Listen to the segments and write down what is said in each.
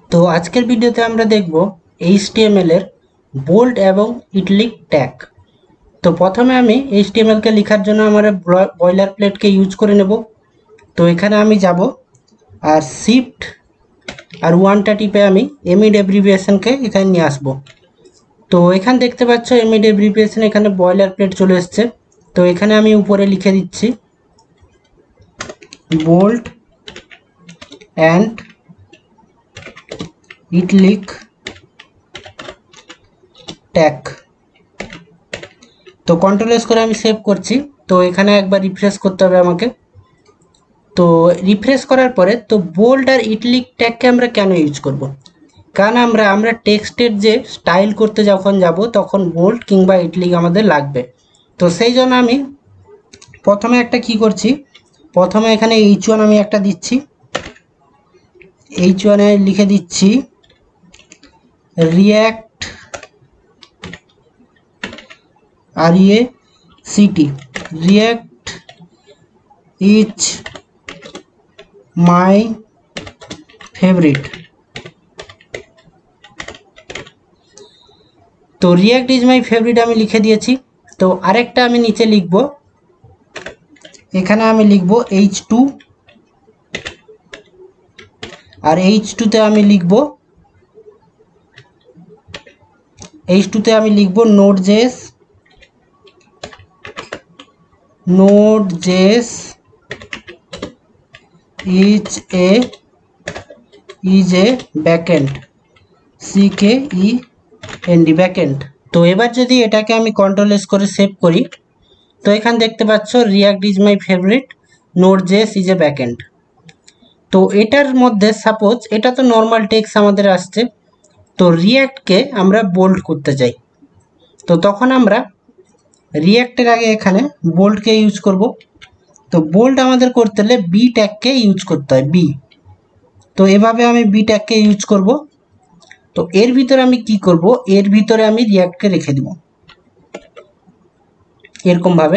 তো আজকের ভিডিওতে আমরা দেখব HTML এর বোল্ড এবং ইটালিক ট্যাগ। তো প্রথমে আমি HTML কে লেখার জন্য আমার বয়লার প্লেটকে ইউজ করে নেব। তো এখানে আমি যাব আর শিফট আর 1টা টিপে আমি এমইড অ্যাব্রিভিয়েশনকে এখানে নিয়ে আসব। তো এখানে দেখতে পাচ্ছ এমইড অ্যাব্রিভিয়েশন এখানে বয়লার প্লেট চলে এসেছে। তো এখানে আমি উপরে লিখে দিচ্ছি বোল্ড অ্যান্ড ইটালিক ট্যাগ। তো কন্ট্রোল এস করে আমি সেভ করছি। তো এখানে একবার রিফ্রেশ করতে হবে আমাকে। তো রিফ্রেশ করার পরে তো বোল্ড আর ইটালিক ট্যাগকে আমরা কেন ইউজ করব, কারণ আমরা টেক্সটের যে স্টাইল করতে যখন যাব তখন বোল্ড কিংবা ইটালিক আমাদের লাগবে। তো সেই জন্য আমি প্রথমে একটা কি করছি, প্রথমে এখানে H1 আমি একটা দিচ্ছি, H1 এ লিখে দিচ্ছি react REACT react is my favourite. তো রিয়াক্ট ইজ মাই ফেভারিট আমি লিখে দিয়েছি। তো আরেকটা আমি নিচে লিখব, এখানে আমি লিখব H2 আর H2 তে আমি লিখব Node.js is a backend CKEND backend। তো এবার যদি এটাকে আমি কন্ট্রোল এস করে সেভ করি, তো এখানে দেখতে পাচ্ছ react is my favourite Node.js is a backend। তো এটার মধ্যে সাপোজ এটা তো নর্মাল টেক্সট আমাদের আসছে, তো রিয়াক্টকে আমরা বোল্ড করতে চাই। তো তখন আমরা রিয়াক্টের আগে এখানে বোল্ডকে ইউজ করব। তো বোল্ড আমাদের করতে হলে বি ট্যাগকে ইউজ করতে হয়, বি। তো এভাবে আমি বি ট্যাগকে ইউজ করব। তো এর ভিতরে আমি কি করব, এর ভিতরে আমি রিয়াক্টকে রেখে দিব এরকম ভাবে।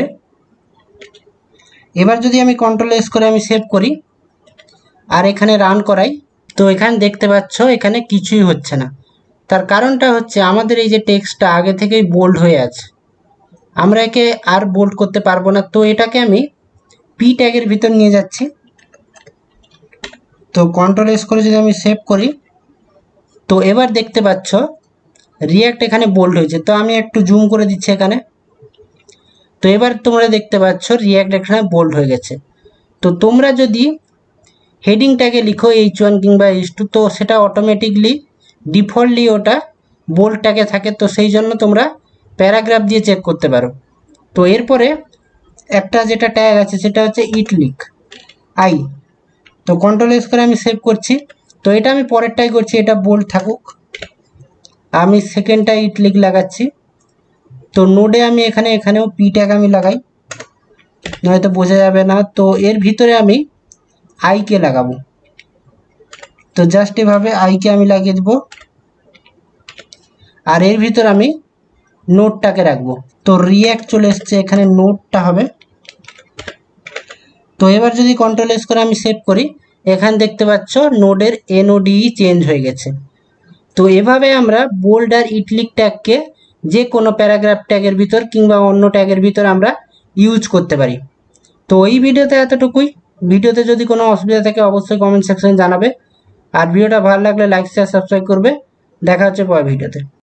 এবার যদি আমি কন্ট্রোল এস করে আমি সেভ করি আর এখানে রান করাই, তো এখানে দেখতে পাচ্ছ এখানে কিছুই হচ্ছে না। তার কারণটা হচ্ছে আমাদের এই যে টেক্সটটা আগে থেকেই বোল্ড হয়ে আছে, আমরা একে আর বোল্ড করতে পারবো না। তো এটাকে আমি পি ট্যাগের ভিতর নিয়ে যাচ্ছি। তো কন্ট্রোল এস করে যদি আমি সেভ করি, তো এবার দেখতে পাচ্ছ রিয়াক্ট এখানে বোল্ড হয়েছে। তো আমি একটু জুম করে দিচ্ছি এখানে। তো এবার তোমরা দেখতে পাচ্ছ রিয়াক্ট এখানে বোল্ড হয়ে গেছে। তো তোমরা যদি হেডিং ট্যাগে লিখো H1 কিংবা H2, তো সেটা অটোমেটিকলি ডিফল্টলি ওটা বোল্ড ট্যাগে থাকে। তো সেই জন্য তোমরা প্যারাগ্রাফ দিয়ে চেক করতে পারো। তো এরপরে একটা যেটা ট্যাগ আছে সেটা হচ্ছে ইটালিক আই। তো কন্ট্রোল এস করে আমি সেভ করছি। তো এটা আমি পরেরটাই করছি, এটা বোল্ড থাকুক, আমি সেকেন্ডটা ইটালিক লাগাচ্ছি। তো নোডে আমি এখানেও পি ট্যাগ আমি লাগাই, নয়তো বোঝা যাবে না। তো এর ভিতরে আমি আইকে লাগাবো। তো জাস্ট এভাবে আইকে আমি লাগিয়ে দেব আর এর ভিতর আমি নোটটাকে রাখবো। তো রিয়াক্ট চলে এসছে, এখানে নোটটা হবে। তো এবার যদি কন্ট্রোল এস করে আমি সেভ করি, এখানে দেখতে পাচ্ছ নোডের NODE চেঞ্জ হয়ে গেছে। তো এভাবে আমরা বোল্ড আর ইটালিক ট্যাগকে যে কোনো প্যারাগ্রাফ ট্যাগের ভিতর কিংবা অন্য ট্যাগের ভিতর আমরা ইউজ করতে পারি। তো এই ভিডিওতে এতটুকুই। ভিডিওতে যদি কোনো অসুবিধা থাকে অবশ্যই কমেন্ট সেকশনে জানাবে। আর ভিডিওটা ভালো লাগলে লাইক শেয়ার সাবস্ক্রাইব করবে। দেখা হচ্ছে পরের ভিডিওতে।